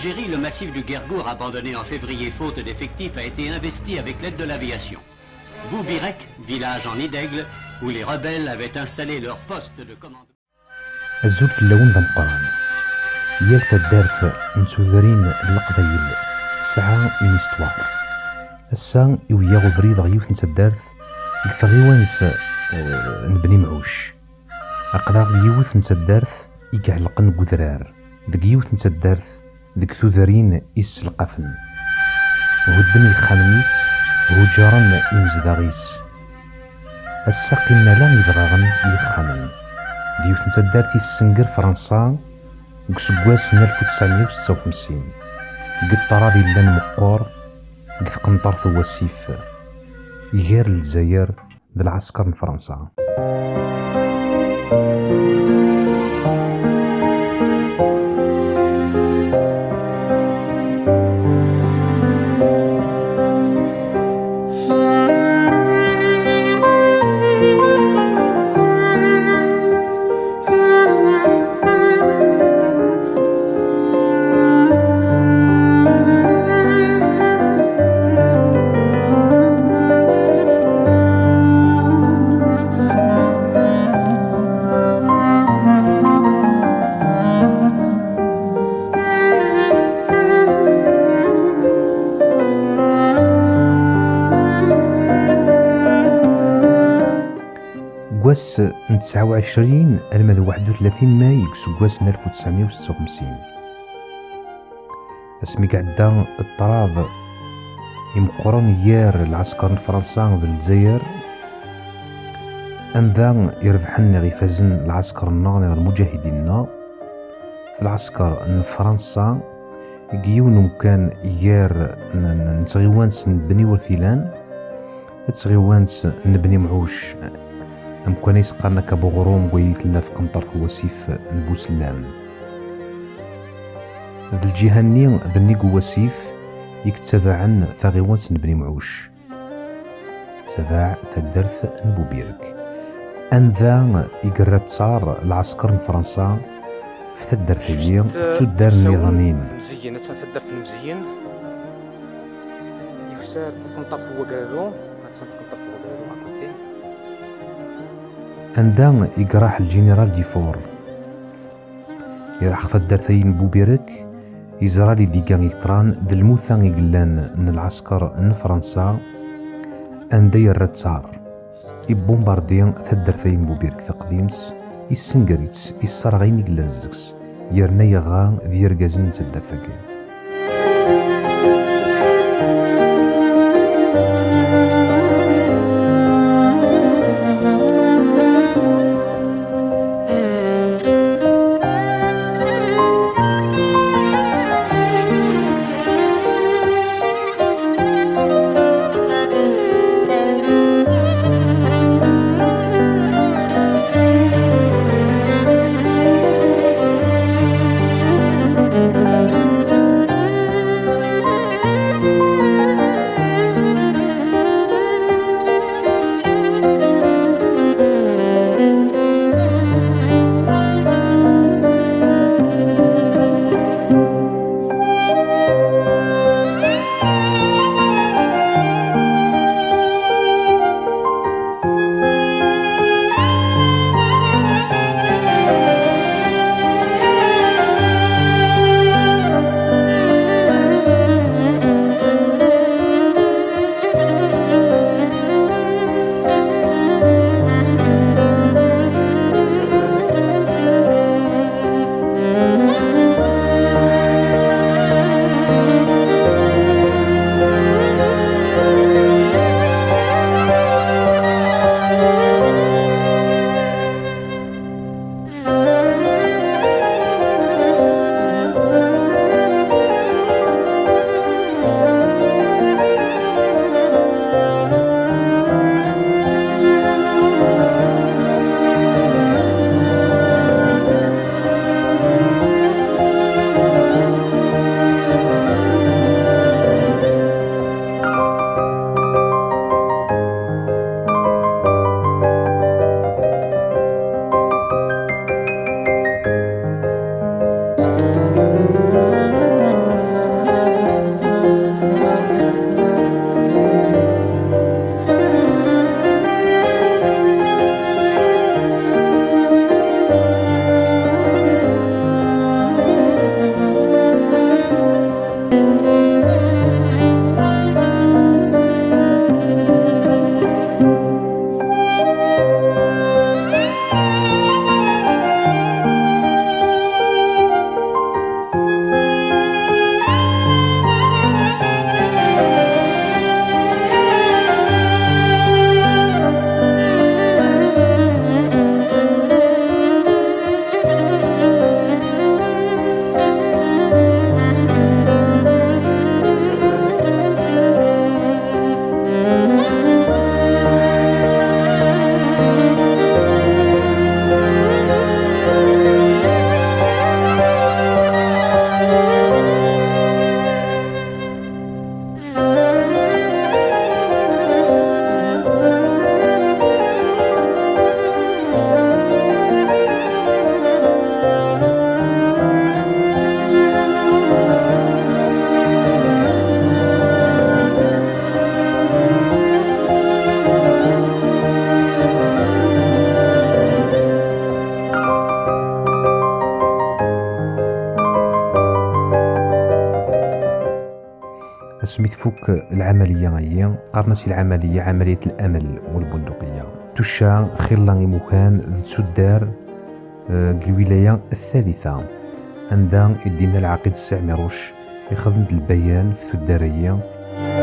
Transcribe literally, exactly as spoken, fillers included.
Algérie, le massif du Guergour, abandonné en février faute d'effectifs, a été investi avec l'aide de l'aviation. Boubirek, village en Idègle, où les rebelles avaient installé leur poste de commandement. الزول في اللون ذا مقران ياك تدارت نتوذرين القبايل تسعة اون استوار السا يويا غبريد غيوث نتدارت الثغيوانس نبني معوش أقراغ يوث نتدارت يكعلقن قدرار ذك يوث نتدارت ذك ثوذرين إس القفن وهدن الخامنيس وهجرن إمزداغيس الساقي مالا يبغاغن يخامن ديوث نتدارت في السنقر فرنسا وكسكواس ألف وتسعمية وستة وخمسين قد طرابي لان مقور قد قنطر ثواسيف يغير الجزائر بالعسكر من فرنسا. كواس تسعة وعشرين المد واحد وثلاثين ماي كواس ألف وتسعمية وستة وخمسين اسمي قعدا الطراب يمقرن يار العسكر الفرنسا بالجزائر أنذا يربحن غيفازن العسكر الناغ المجاهدين في العسكر ان فرنسا يجيون كان يار نتغيوانس نبني وثيلان تغيوانس نبني معوش أم كان يسقرنا كبغروم ويثلا في قنطر وسيف نبوسلام ذا الجهة ني ذني وسيف يكتبعن ثاغيوانس نبني معوش تباع تدرث نبوبيرك أنذا يقرب تصار العسكر من فرنسا في تدرثية تدار النظامين مزيين تدرث المزيين يفسر في قنطر في وكرادو تنقنطر في وكرادو عقلتي عندها يقراح الجنرال ديفور يراح فدرثين بوبيرك يزرى لي ديكان يكتران ذا الموثان يقلان ان العسكر ان فرنسا عندها يرد صار يبومباردي ثدرثين بوبيرك ثقديمس يسنقريتس يسرغين يقلازكس يرنا يغا ذي رقازين تدرثكين تفك العملية هي قارنتي العملية عملية الأمل والبندقية تشا خلاني مكان ذات سدار الولاية الثالثة عندها يدينا العقيد السعمروش يخدم البيان في الدارية.